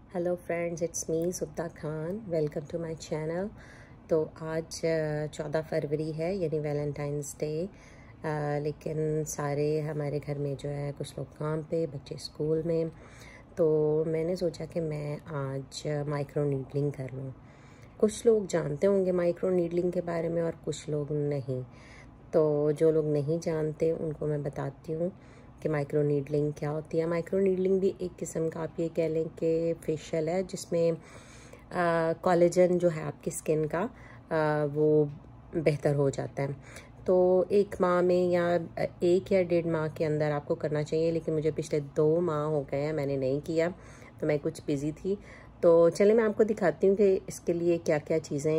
Hello friends, it's me Subta Khan. Welcome to my channel. तो आज 14 फरवरी है, यानी वैलेंटाइंस डे। लेकिन सारे हमारे घर में जो है कुछ लोग काम पे, बच्चे स्कूल में। तो मैंने सोचा कि मैं आज माइक्रो नीडलिंग कर लूँ। कुछ लोग जानते होंगे माइक्रो नीडलिंग के बारे में और कुछ लोग नहीं। तो जो लोग नहीं जानते उनको मैं बताती हूँ कि माइक्रो नीडलिंग क्या होती है। माइक्रो नीडलिंग भी एक किस्म का आप ये कह लें कि फेशियल है, जिसमें कोलेजन जो है आपकी स्किन का वो बेहतर हो जाता है। तो 1 माह में या 1 या 1.5 माह के अंदर आपको करना चाहिए, लेकिन मुझे पिछले 2 माह हो गए हैं, मैंने नहीं किया, तो मैं कुछ बिज़ी थी। तो चलिए मैं आपको दिखाती हूँ कि इसके लिए क्या क्या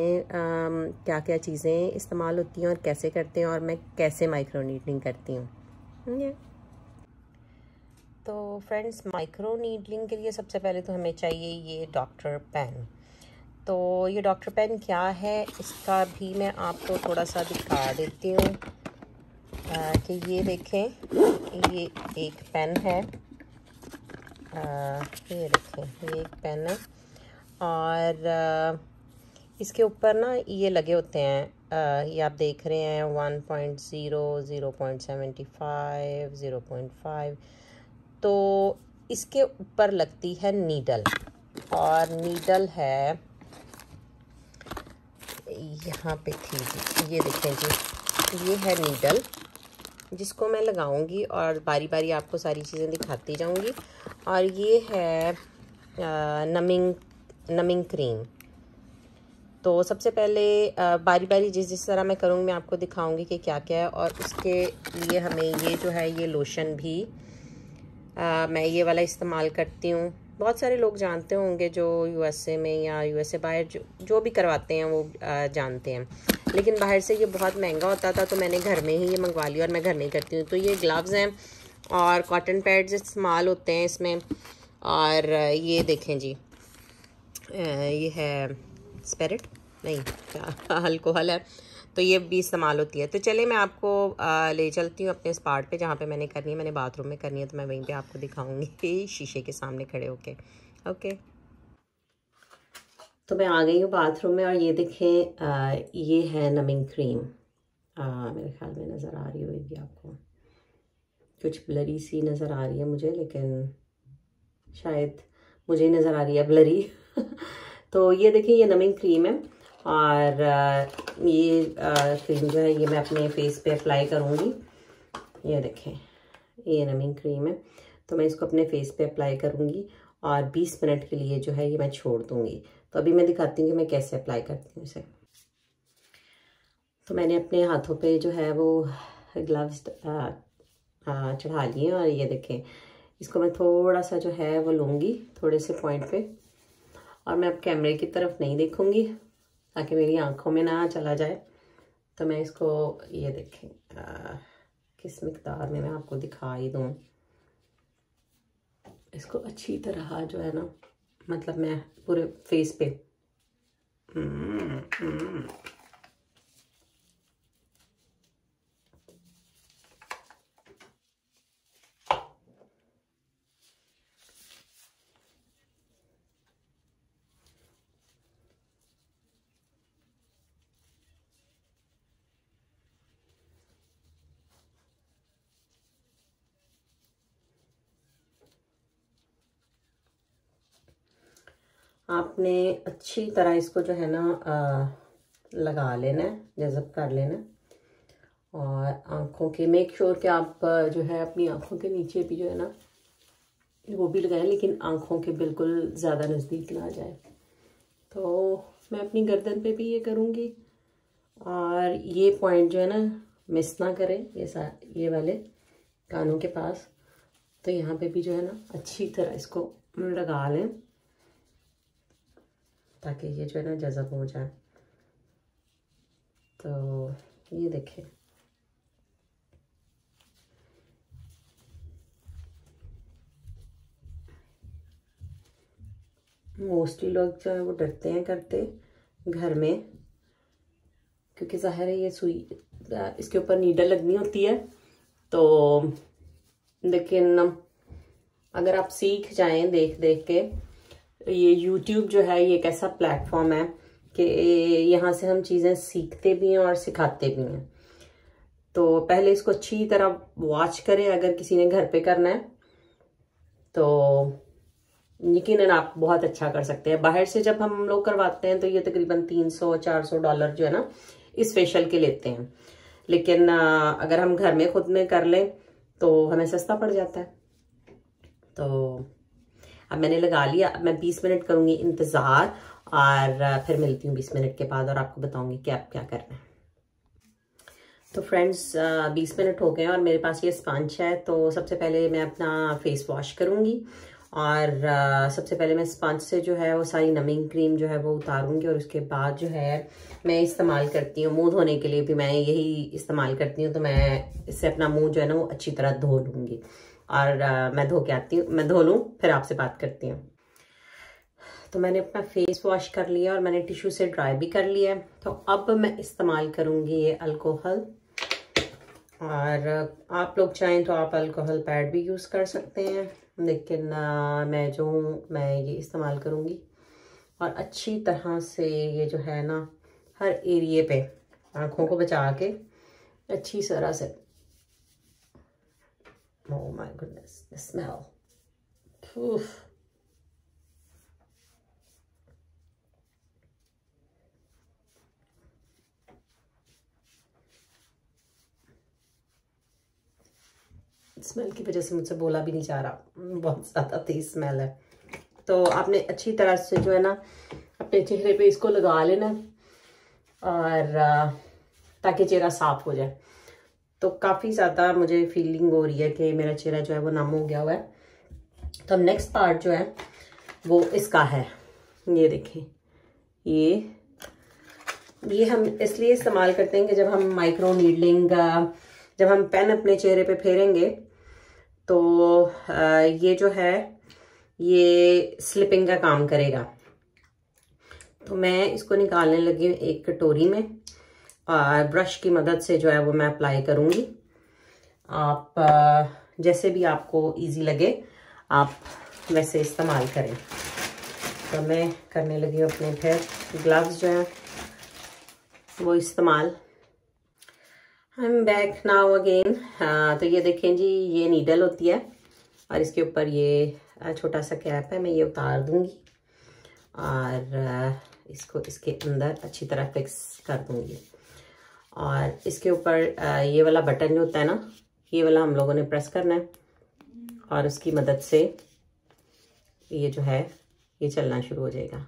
चीज़ें इस्तेमाल होती हैं और कैसे करते हैं, और मैं कैसे माइक्रो नीडलिंग करती हूँ। तो फ्रेंड्स, माइक्रो नीडलिंग के लिए सबसे पहले तो हमें चाहिए ये डॉक्टर पेन। तो ये डॉक्टर पेन क्या है, इसका भी मैं आपको थोड़ा सा दिखा देती हूँ कि ये देखें, ये एक पेन है। ये देखें, ये एक पेन है और इसके ऊपर ना ये लगे होते हैं, ये आप देख रहे हैं 1.0, 0.75, 0.5। तो इसके ऊपर लगती है नीडल, और नीडल है यहाँ पे थी जी, ये देखें जी, ये है नीडल जिसको मैं लगाऊंगी और बारी बारी आपको सारी चीज़ें दिखाती जाऊंगी। और ये है नमिंग क्रीम। तो सबसे पहले बारी बारी जिस तरह मैं करूँगी मैं आपको दिखाऊंगी कि क्या क्या है। और उसके लिए हमें ये जो है ये लोशन भी मैं ये वाला इस्तेमाल करती हूँ। बहुत सारे लोग जानते होंगे जो यूएसए में या यूएसए बाहर जो भी करवाते हैं वो जानते हैं, लेकिन बाहर से ये बहुत महंगा होता था, तो मैंने घर में ही ये मंगवा लिया और मैं घर में ही करती हूँ। तो ये ग्लव्स हैं और कॉटन पैड्स इस्तेमाल होते हैं इसमें। और ये देखें जी, ये है स्पिरिट नहीं, अल्कोहल है, तो ये भी इस्तेमाल होती है। तो चले मैं आपको ले चलती हूँ अपने स्पॉट पे जहाँ पे मैंने करनी है। मैंने बाथरूम में करनी है, तो मैं वहीं पे आपको दिखाऊंगी शीशे के सामने खड़े होके। ओके, तो मैं आ गई हूँ बाथरूम में और ये देखें, ये है नमिंग क्रीम। मेरे ख्याल में नज़र आ रही होगी आपको, कुछ ब्लरी सी नज़र आ रही है मुझे, लेकिन शायद मुझे ही नज़र आ रही है ब्लरी तो ये देखिए, ये नमिंग क्रीम है और ये क्रीम जो है ये मैं अपने फेस पे अप्लाई करूँगी। ये देखें, ये नमिंग क्रीम है, तो मैं इसको अपने फेस पे अप्लाई करूँगी और 20 मिनट के लिए जो है ये मैं छोड़ दूँगी। तो अभी मैं दिखाती हूँ कि मैं कैसे अप्लाई करती हूँ इसे। तो मैंने अपने हाथों पे जो है वो ग्लव्स चढ़ा लिए और ये देखें, इसको मैं थोड़ा सा जो है वो लूँगी थोड़े से पॉइंट पे, और मैं अब कैमरे की तरफ नहीं देखूँगी ताकि मेरी आंखों में ना चला जाए। तो मैं इसको ये देखें किस मिकदार में मैं आपको दिखा ही दूँ। इसको अच्छी तरह जो है ना, मतलब मैं पूरे फेस पे आपने अच्छी तरह इसको जो है ना लगा लेना है, जज़ब कर लेना है। और आँखों के मेक श्योर कि आप जो है अपनी आँखों के नीचे भी जो है ना वो भी लगाएं, लेकिन आँखों के बिल्कुल ज़्यादा नज़दीक ना जाए। तो मैं अपनी गर्दन पे भी ये करूँगी, और ये पॉइंट जो है ना मिस ना करें, ये वाले कानों के पास। तो यहाँ पे भी जो है ना अच्छी तरह इसको लगा लें ताकि ये जो है ना जज़ब हो जाए। तो ये देखें, मोस्टली लोग जो है वो डरते हैं करते घर में, क्योंकि ज़ाहिर है ये सुई इसके ऊपर नीडल लगनी होती है। तो लेकिन अगर आप सीख जाएं देख देख के ये YouTube जो है ये एक ऐसा प्लेटफॉर्म है कि यहाँ से हम चीज़ें सीखते भी हैं और सिखाते भी हैं। तो पहले इसको अच्छी तरह वॉच करें, अगर किसी ने घर पे करना है तो यकीनन आप बहुत अच्छा कर सकते हैं। बाहर से जब हम लोग करवाते हैं तो ये तकरीबन $300-400 जो है ना इस फेशियल के लेते हैं, लेकिन अगर हम घर में खुद में कर लें तो हमें सस्ता पड़ जाता है। तो अब मैंने लगा लिया, अब मैं 20 मिनट करूँगी इंतज़ार और फिर मिलती हूँ 20 मिनट के बाद और आपको बताऊँगी कि आप क्या करना है। तो फ्रेंड्स 20 मिनट हो गए और मेरे पास ये स्पंज है। तो सबसे पहले मैं अपना फेस वॉश करूँगी और सबसे पहले मैं स्पंज से जो है वो सारी नमिंग क्रीम जो है वो उतारूँगी और उसके बाद जो है मैं इस्तेमाल करती हूँ मुंह धोने के लिए भी मैं यही इस्तेमाल करती हूँ। तो मैं इससे अपना मुंह जो है ना वो अच्छी तरह धो लूँगी और मैं धो के आती हूँ, मैं धो लूँ फिर आपसे बात करती हूँ। तो मैंने अपना फेस वॉश कर लिया और मैंने टिश्यू से ड्राई भी कर लिया। तो अब मैं इस्तेमाल करूँगी ये अल्कोहल, और आप लोग चाहें तो आप अल्कोहल पैड भी यूज़ कर सकते हैं, लेकिन मैं जो हूँ मैं ये इस्तेमाल करूँगी और अच्छी तरह से ये जो है ना हर एरिए पे आँखों को बचा के अच्छी तरह से। Oh my goodness, the smell, smell की वजह से मुझसे बोला भी नहीं जा रहा, बहुत ज़्यादा तेज स्मेल है। तो आपने अच्छी तरह से जो है ना अपने चेहरे पे इसको लगा लेना और ताकि चेहरा साफ हो जाए। तो काफ़ी ज़्यादा मुझे फीलिंग हो रही है कि मेरा चेहरा जो है वो नम हो गया हुआ है। तो नेक्स्ट पार्ट जो है वो इसका है, ये देखें, ये हम इसलिए इस्तेमाल करते हैं कि जब हम माइक्रो नीडलिंग जब हम पेन अपने चेहरे पे फेरेंगे तो ये जो है ये स्लिपिंग का काम करेगा। तो मैं इसको निकालने लगी हूँ एक कटोरी में और ब्रश की मदद से जो है वो मैं अप्लाई करूँगी। आप जैसे भी आपको इजी लगे आप वैसे इस्तेमाल करें। तो मैं करने लगी हूँ अपने फिर ग्लव्स जो हैं वो इस्तेमाल। I am back now again. तो ये देखें जी, ये नीडल होती है और इसके ऊपर ये छोटा सा कैप है, मैं ये उतार दूंगी और इसको इसके अंदर अच्छी तरह फिक्स कर दूंगी। और इसके ऊपर ये वाला बटन जो होता है ना, ये वाला हम लोगों ने प्रेस करना है और उसकी मदद से ये जो है ये चलना शुरू हो जाएगा।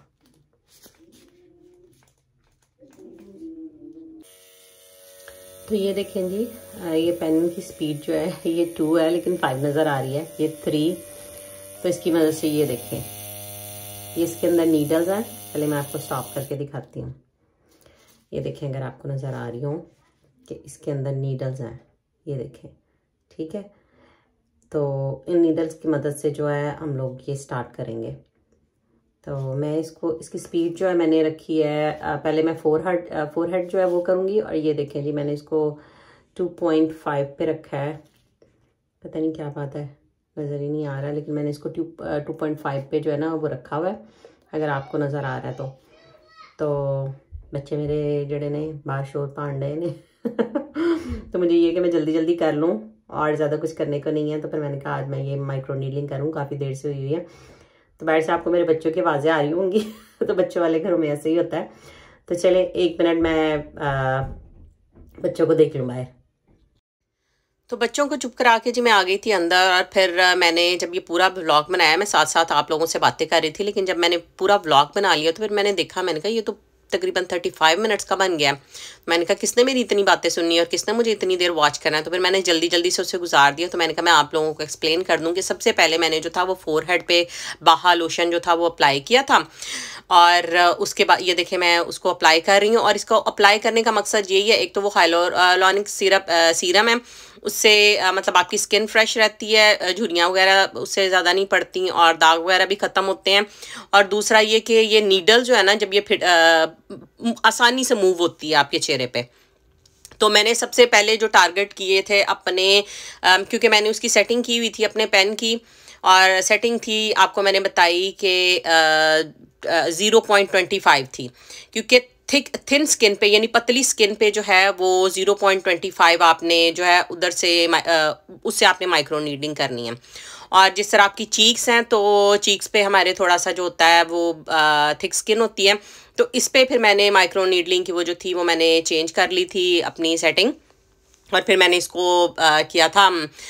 तो ये देखें जी, ये पेन की स्पीड जो है ये 2 है लेकिन 5 नज़र आ रही है, ये 3। तो इसकी मदद से ये देखें, ये इसके अंदर नीडल्स हैं। पहले मैं आपको स्टॉप करके दिखाती हूँ। ये देखें, अगर आपको नज़र आ रही हो कि इसके अंदर नीडल्स हैं, ये देखें, ठीक है। तो इन नीडल्स की मदद से जो है हम लोग ये स्टार्ट करेंगे। तो मैं इसकी स्पीड जो है मैंने रखी है, पहले मैं फोरहेड जो है वो करूँगी। और ये देखें जी, मैंने इसको 2.5 पे रखा है। पता नहीं क्या बात है, नज़र ही नहीं आ रहा है, लेकिन मैंने इसको 2.5 पे जो है ना वो रखा हुआ है, अगर आपको नज़र आ रहा है तो बच्चे मेरे जड़े ने बाहर शोर पांडे ने तो मुझे ये कि मैं जल्दी जल्दी कर लूँ और ज़्यादा कुछ करने को नहीं है। तो फिर मैंने कहा आज मैं ये माइक्रो नीडलिंग करूँ, काफ़ी देर से हुई है। तो बाहर से आपको मेरे बच्चों की आवाज़ें आ रही होंगी तो बच्चों वाले घरों में ऐसे ही होता है। तो चले 1 मिनट मैं बच्चों को देख लूँ बाहर। तो बच्चों को चुप करा के जी मैं आ गई थी अंदर। और फिर मैंने जब ये पूरा व्लॉग बनाया, मैं साथ साथ आप लोगों से बातें कर रही थी, लेकिन जब मैंने पूरा व्लॉग बना लिया तो फिर मैंने देखा, मैंने कहा ये तो तकरीबन 35 मिनट्स का बन गया। मैंने कहा किसने मेरी इतनी बातें सुननी और किसने मुझे इतनी देर वॉच करना है। तो फिर मैंने जल्दी जल्दी से उसे गुजार दिया। तो मैंने कहा मैं आप लोगों को एक्सप्लेन कर दूँ कि सबसे पहले मैंने जो था वो फोरहेड पे बाहा लोशन जो था वो अप्लाई किया था। और उसके बाद ये देखें मैं उसको अप्लाई कर रही हूँ। और इसको अप्लाई करने का मकसद यही है, एक तो वो हाइलोरॉनिक सीरम है, उससे मतलब आपकी स्किन फ्रेश रहती है, झुर्रियाँ वगैरह उससे ज़्यादा नहीं पड़ती और दाग वगैरह भी ख़त्म होते हैं। और दूसरा ये कि ये नीडल जो है ना, जब ये फिट आसानी से मूव होती है आपके चेहरे पे। तो मैंने सबसे पहले जो टारगेट किए थे अपने, क्योंकि मैंने उसकी सेटिंग की हुई थी अपने पेन की, और सेटिंग थी आपको मैंने बताई कि 0.25 थी, क्योंकि थिन स्किन पे यानी पतली स्किन पे जो है वो 0.25 आपने जो है उधर से उससे आपने माइक्रो नीडलिंग करनी है। और जिस तरह आपकी चीक्स हैं तो चीक्स पे हमारे थोड़ा सा जो होता है वो थिक स्किन होती है, तो इस पे फिर मैंने माइक्रो नीडलिंग की वो जो थी वो मैंने चेंज कर ली थी अपनी सेटिंग, और फिर मैंने इसको किया था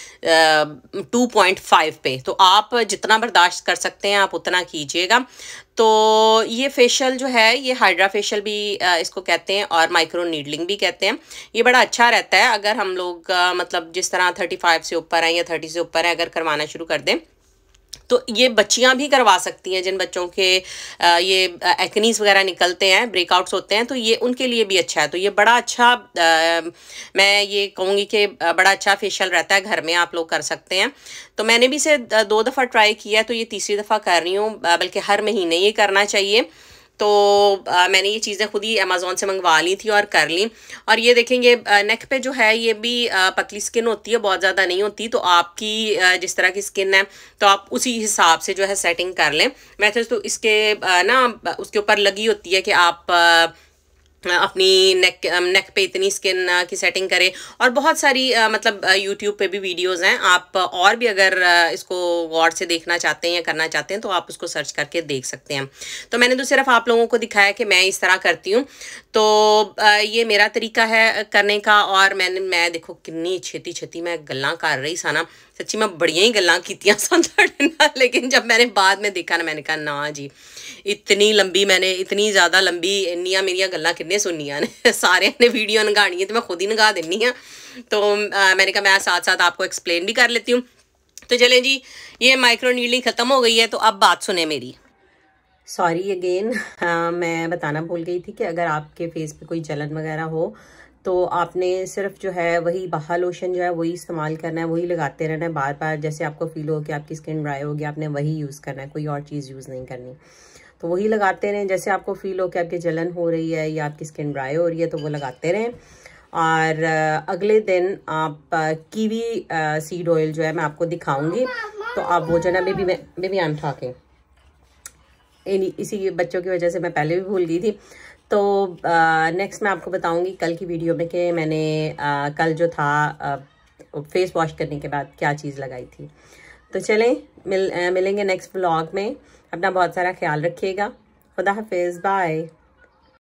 2.5 पे। तो आप जितना बर्दाश्त कर सकते हैं आप उतना कीजिएगा। तो ये फेशियल जो है ये हाइड्रा फेशियल भी इसको कहते हैं और माइक्रो नीडलिंग भी कहते हैं। ये बड़ा अच्छा रहता है अगर हम लोग मतलब जिस तरह 35 से ऊपर हैं या 30 से ऊपर हैं अगर करवाना शुरू कर दें, तो ये बच्चियां भी करवा सकती हैं जिन बच्चों के ये एक्नीज वगैरह निकलते हैं, ब्रेकआउट्स होते हैं, तो ये उनके लिए भी अच्छा है। तो ये बड़ा अच्छा मैं ये कहूँगी कि बड़ा अच्छा फेशियल रहता है, घर में आप लोग कर सकते हैं। तो मैंने भी इसे 2 दफ़ा ट्राई किया, तो ये तीसरी दफ़ा कर रही हूँ, बल्कि हर महीने ये करना चाहिए। तो मैंने ये चीज़ें खुद ही अमेज़ोन से मंगवा ली थी और कर ली। और ये देखेंगे नेक पे जो है ये भी पतली स्किन होती है, बहुत ज़्यादा नहीं होती, तो आपकी जिस तरह की स्किन है तो आप उसी हिसाब से जो है सेटिंग कर लें। वैसे तो इसके ना उसके ऊपर लगी होती है कि आप अपनी नेक पे इतनी स्किन की सेटिंग करें, और बहुत सारी मतलब यूट्यूब पे भी वीडियोस हैं। आप और भी अगर इसको गौर से देखना चाहते हैं या करना चाहते हैं तो आप उसको सर्च करके देख सकते हैं। तो मैंने तो सिर्फ आप लोगों को दिखाया कि मैं इस तरह करती हूँ। तो ये मेरा तरीका है करने का। और मैं देखो कितनी छेती छेती मैं गल्लां कर रही सा ना, सच्ची मैं बड़िया ही गल्लां कीतियां सन ना, लेकिन जब मैंने बाद में देखा ना मैंने कहा ना जी इतनी लंबी मैंने इतनी ज़्यादा लंबी इन्नियां मेरिया गल्लां किन्ने सुनियां ने सारे ने वीडियो नगानी है तो मैं खुद ही नगा देनी हाँ। तो मैंने कहा मैं साथ साथ आपको एक्सप्लेन भी कर लेती हूँ। तो चलें जी, ये माइक्रो नीडलिंग ख़त्म हो गई है, तो अब बात सुने मेरी। सॉरी अगेन, मैं बताना भूल गई थी कि अगर आपके फेस पे कोई जलन वगैरह हो तो आपने सिर्फ जो है वही बाहा लोशन जो है वही इस्तेमाल करना है, वही लगाते रहना है बार बार। जैसे आपको फील हो कि आपकी स्किन ड्राई होगी आपने वही यूज़ करना है, कोई और चीज़ यूज़ नहीं करनी। तो वही लगाते रहें, जैसे आपको फील हो कि आपकी जलन हो रही है या आपकी स्किन ड्राई हो रही है तो वो लगाते रहें। और अगले दिन आप कीवी सीड ऑयल जो है मैं आपको दिखाऊंगी, तो आप वो जो है ना बेबी आई एम टॉकिंग, इसी बच्चों की वजह से मैं पहले भी भूल गई थी। तो नेक्स्ट मैं आपको बताऊंगी कल की वीडियो में कि मैंने कल जो था फेस वॉश करने के बाद क्या चीज़ लगाई थी। तो चलें मिलेंगे नेक्स्ट व्लॉग में। अपना बहुत सारा ख्याल रखिएगा। खुदा हाफिज़, बाय।